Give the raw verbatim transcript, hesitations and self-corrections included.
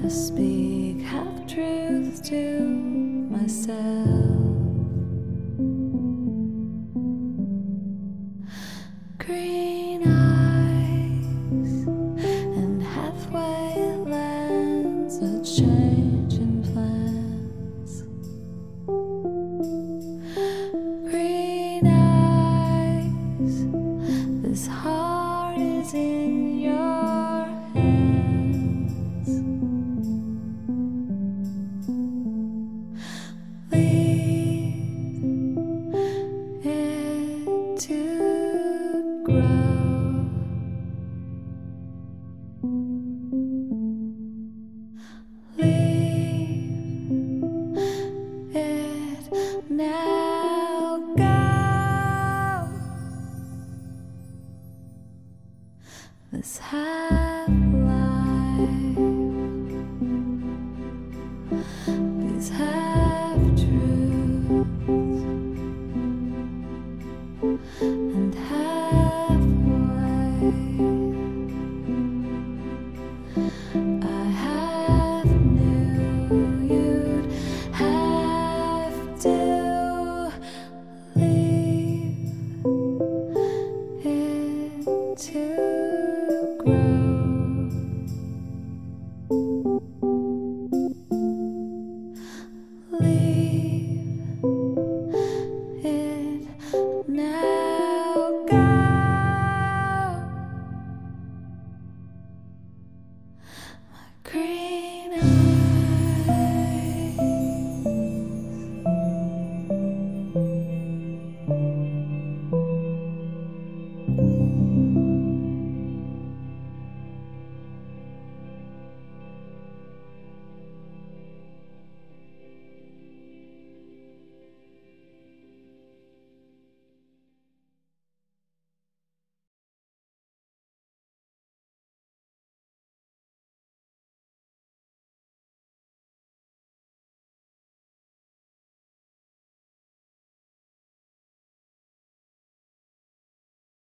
speak half-truths to myself. Green eyes and halfway lands, a change in plans. Green eyes, this heart is in your hands. Leave it to grow. Leave it now, go. This half life, these half truths, and halfway I half knew you'd have to leave it to grow.